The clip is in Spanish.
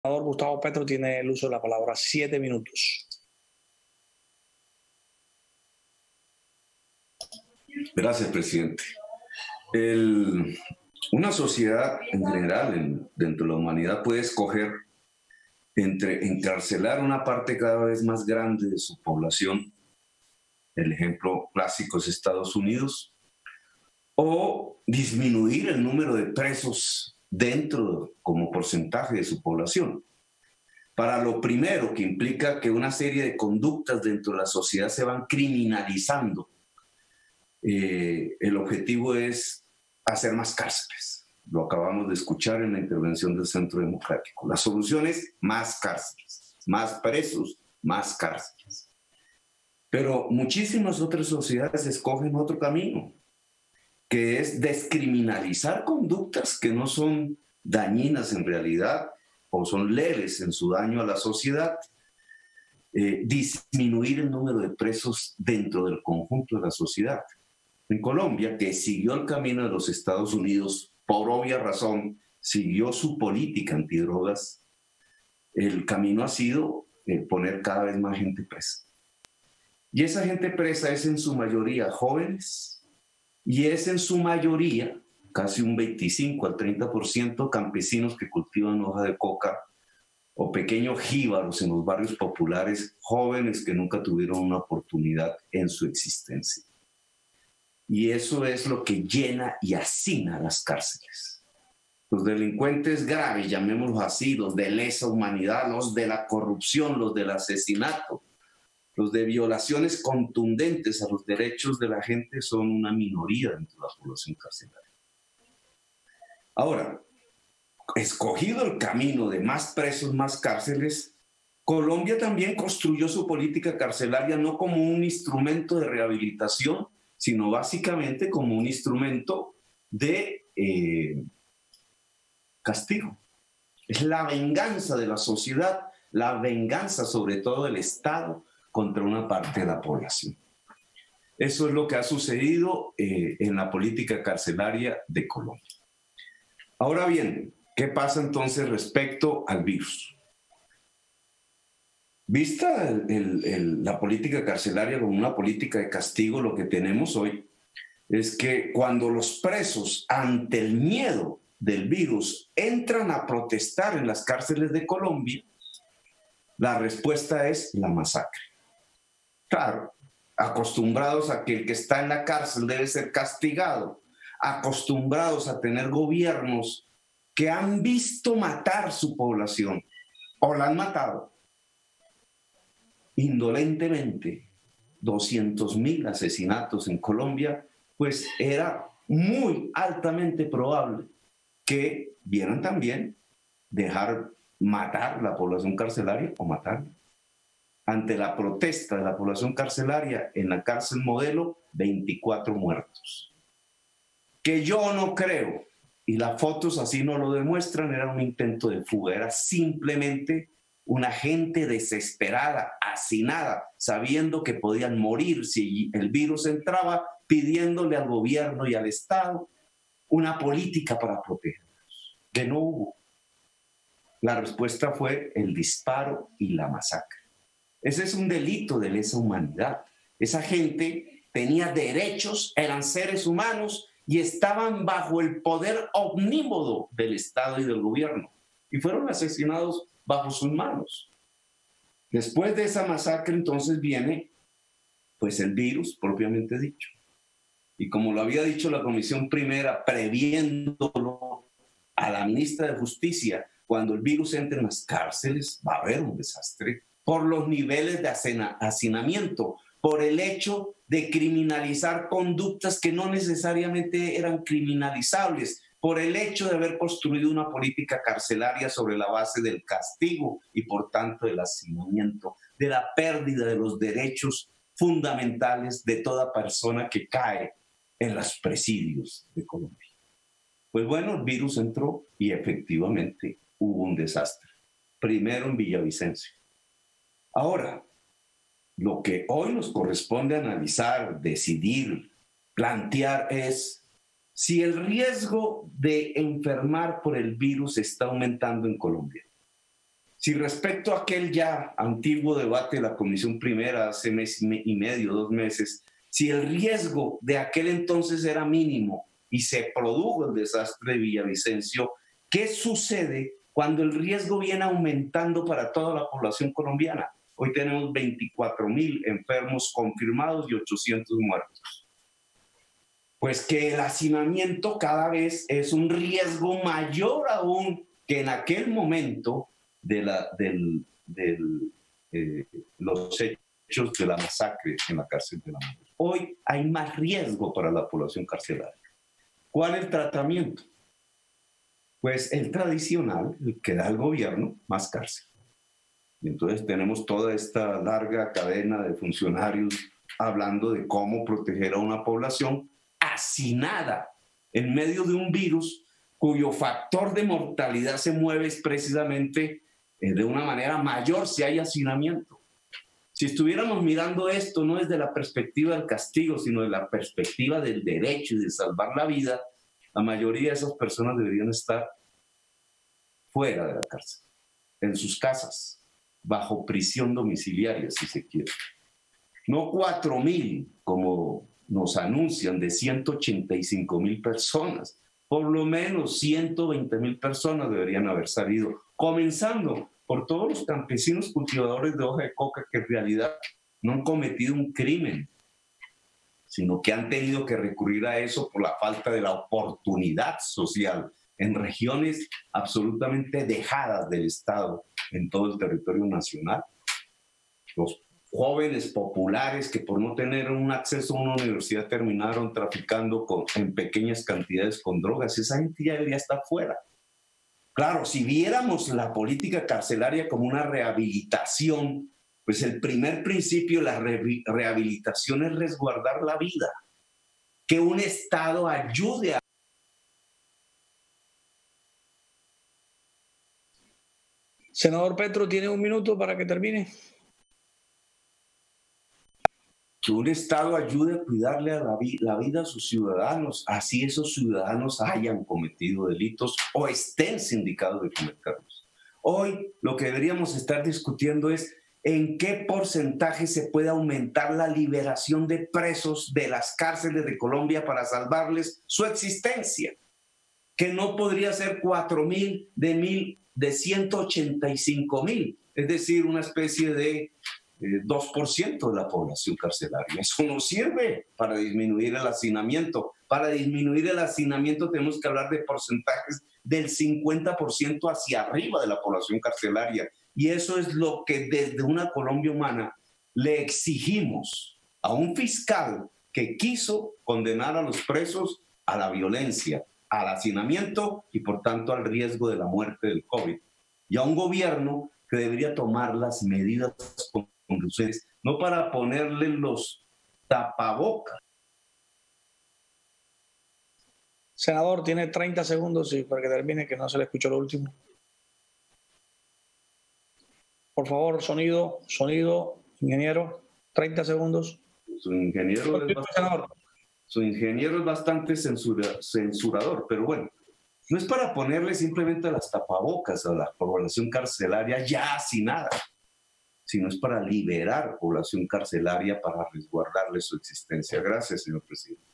Senador Gustavo Petro tiene el uso de la palabra. 7 minutos. Gracias, presidente. Una sociedad en general, dentro de la humanidad, puede escoger entre encarcelar una parte cada vez más grande de su población, el ejemplo clásico es Estados Unidos, o disminuir el número de presos dentro como porcentaje de su población. Para lo primero, que implica que una serie de conductas dentro de la sociedad se van criminalizando, el objetivo es hacer más cárceles. Lo acabamos de escuchar en la intervención del Centro Democrático. La solución es más cárceles, más presos, más cárceles. Pero muchísimas otras sociedades escogen otro camino, que es descriminalizar conductas que no son dañinas en realidad o son leves en su daño a la sociedad, disminuir el número de presos dentro del conjunto de la sociedad. En Colombia, que siguió el camino de los Estados Unidos, por obvia razón, siguió su política antidrogas, el camino ha sido poner cada vez más gente presa. Y esa gente presa es en su mayoría jóvenes y es en su mayoría, casi un 25 al 30%, campesinos que cultivan hoja de coca o pequeños jíbaros en los barrios populares, jóvenes que nunca tuvieron una oportunidad en su existencia. Y eso es lo que llena y hacina las cárceles. Los delincuentes graves, llamémoslos así, los de lesa humanidad, los de la corrupción, los del asesinato, los de violaciones contundentes a los derechos de la gente son una minoría dentro de la población carcelaria. Ahora, escogido el camino de más presos, más cárceles, Colombia también construyó su política carcelaria no como un instrumento de rehabilitación, sino básicamente como un instrumento de castigo. Es la venganza de la sociedad, la venganza sobre todo del Estado contra una parte de la población. Eso es lo que ha sucedido en la política carcelaria de Colombia. Ahora bien, ¿qué pasa entonces respecto al virus? Vista la política carcelaria como una política de castigo, lo que tenemos hoy es que cuando los presos, ante el miedo del virus, entran a protestar en las cárceles de Colombia, la respuesta es la masacre. Claro, acostumbrados a que el que está en la cárcel debe ser castigado, acostumbrados a tener gobiernos que han visto matar su población o la han matado indolentemente, 200.000 asesinatos en Colombia, pues era muy altamente probable que vieran también dejar matar la población carcelaria o matarla. Ante la protesta de la población carcelaria en la cárcel Modelo, 24 muertos. Que yo no creo, y las fotos así no lo demuestran, era un intento de fuga, era simplemente una gente desesperada, hacinada, sabiendo que podían morir si el virus entraba, pidiéndole al gobierno y al Estado una política para protegerlos. Que no hubo. La respuesta fue el disparo y la masacre. Ese es un delito de lesa humanidad. Esa gente tenía derechos, eran seres humanos y estaban bajo el poder omnímodo del Estado y del gobierno. Y fueron asesinados bajo sus manos. Después de esa masacre, entonces viene pues el virus propiamente dicho. Y como lo había dicho la Comisión Primera, previéndolo a la ministra de Justicia, cuando el virus entre en las cárceles va a haber un desastre por los niveles de hacinamiento, por el hecho de criminalizar conductas que no necesariamente eran criminalizables, por el hecho de haber construido una política carcelaria sobre la base del castigo y por tanto del hacinamiento, de la pérdida de los derechos fundamentales de toda persona que cae en los presidios de Colombia. Pues bueno, el virus entró y efectivamente hubo un desastre. Primero en Villavicencio. Ahora, lo que hoy nos corresponde analizar, decidir, plantear es si el riesgo de enfermar por el virus está aumentando en Colombia. Si respecto a aquel ya antiguo debate de la Comisión Primera hace mes y medio, 2 meses, si el riesgo de aquel entonces era mínimo y se produjo el desastre de Villavicencio, ¿qué sucede cuando el riesgo viene aumentando para toda la población colombiana? Hoy tenemos 24.000 enfermos confirmados y 800 muertos. Pues que el hacinamiento cada vez es un riesgo mayor aún que en aquel momento de los hechos de la masacre en la cárcel de La Mujer. Hoy hay más riesgo para la población carcelaria. ¿Cuál es el tratamiento? Pues el tradicional, el que da el gobierno, más cárcel. Y entonces tenemos toda esta larga cadena de funcionarios hablando de cómo proteger a una población hacinada en medio de un virus cuyo factor de mortalidad se mueve es precisamente de una manera mayor si hay hacinamiento. Si estuviéramos mirando esto no desde la perspectiva del castigo, sino de la perspectiva del derecho y de salvar la vida, la mayoría de esas personas deberían estar fuera de la cárcel, en sus casas, bajo prisión domiciliaria, si se quiere. No 4.000, como nos anuncian, de 185.000 personas. Por lo menos 120.000 personas deberían haber salido, comenzando por todos los campesinos cultivadores de hoja de coca que en realidad no han cometido un crimen, sino que han tenido que recurrir a eso por la falta de la oportunidad social en regiones absolutamente dejadas del Estado en todo el territorio nacional. Los jóvenes populares que por no tener un acceso a una universidad terminaron traficando en pequeñas cantidades con drogas. Esa gente ya debería estar fuera. Claro, si viéramos la política carcelaria como una rehabilitación, pues el primer principio de la rehabilitación es resguardar la vida. Que un Estado ayude a... Senador Petro, tiene 1 minuto para que termine. Que un Estado ayude a cuidarle a la vida a sus ciudadanos, así esos ciudadanos hayan cometido delitos o estén sindicados de cometerlos. Hoy lo que deberíamos estar discutiendo es en qué porcentaje se puede aumentar la liberación de presos de las cárceles de Colombia para salvarles su existencia, que no podría ser 4.000 de 185.000, es decir, una especie de 2% de la población carcelaria. Eso no sirve para disminuir el hacinamiento. Para disminuir el hacinamiento tenemos que hablar de porcentajes del 50% hacia arriba de la población carcelaria. Y eso es lo que desde una Colombia humana le exigimos a un fiscal que quiso condenar a los presos a la violencia, al hacinamiento y por tanto al riesgo de la muerte del COVID. Y a un gobierno que debería tomar las medidas conducentes, no para ponerle los tapabocas. Senador, tiene 30 segundos y para que termine, que no se le escuchó lo último. Por favor, sonido, ingeniero, 30 segundos. Su ingeniero es bastante censurador, pero bueno, no es para ponerle simplemente las tapabocas a la población carcelaria ya sin nada, sino es para liberar población carcelaria para resguardarle su existencia. Gracias, señor presidente.